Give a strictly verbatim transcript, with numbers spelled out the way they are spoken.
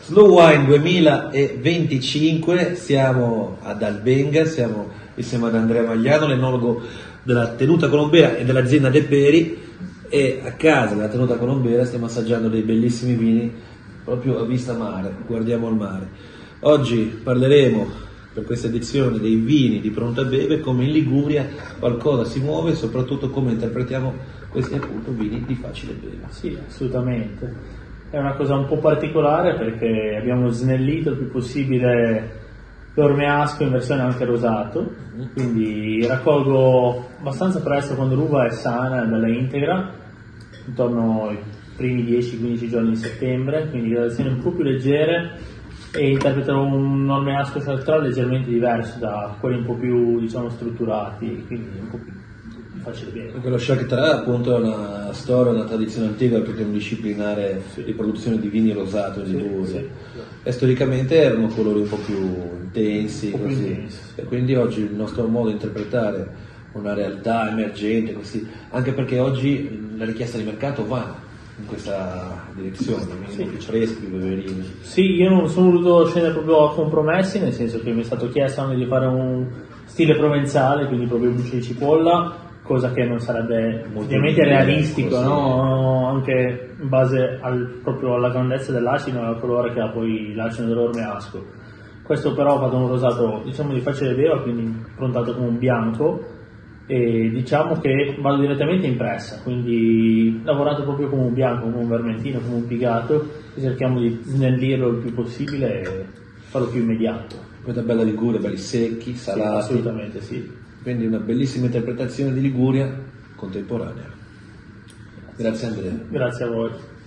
Slow Wine duemilaventicinque, siamo ad Albenga, siamo insieme ad Andrea Magliano, l'enologo della Tenuta Colombera e dell'azienda De Peri, e a casa della Tenuta Colombera stiamo assaggiando dei bellissimi vini proprio a vista mare, guardiamo il mare. Oggi parleremo per questa edizione dei vini di Pronto a Bere, come in Liguria qualcosa si muove e soprattutto come interpretiamo questi appunto vini di facile bere. Sì, assolutamente. È una cosa un po' particolare perché abbiamo snellito il più possibile l'ormeasco in versione anche rosato, quindi raccolgo abbastanza presto quando l'uva è sana e bella integra, intorno ai primi dieci quindici giorni di settembre, quindi gradazioni un po' più leggere, e interpreterò un ormeasco centrale leggermente diverso da quelli un po' più, diciamo, strutturati, quindi un po' più facile bere. Perché lo Chartres appunto è una storia, una tradizione antica, perché è un disciplinare sì. di produzione di vini rosato in Liguria. Sì, sì. E storicamente erano colori un po' più intensi, un po' così. Più intensi, sì. E quindi oggi il nostro modo di interpretare una realtà emergente, così, anche perché oggi la richiesta di mercato va in questa direzione, vini sì. più freschi, più beverini. Sì, io non sono voluto scendere proprio a compromessi, nel senso che mi è stato chiesto anche di fare un stile provenzale, quindi proprio bucce di cipolla, cosa che non sarebbe ovviamente realistico, così, no? Anche in base al, proprio alla grandezza dell'acido e al colore che ha poi l'acido dell'ormeasco. Questo però ho fatto un rosato, diciamo, di facile beva, quindi improntato come un bianco, e diciamo che vado direttamente in pressa, quindi lavorato proprio come un bianco, come un vermentino, come un pigato, e cerchiamo di snellirlo il più possibile e farlo più immediato. Questa bella Liguria, belli secchi, salati. Sì, assolutamente sì. Quindi una bellissima interpretazione di Liguria contemporanea. Grazie Andrea. Grazie a voi.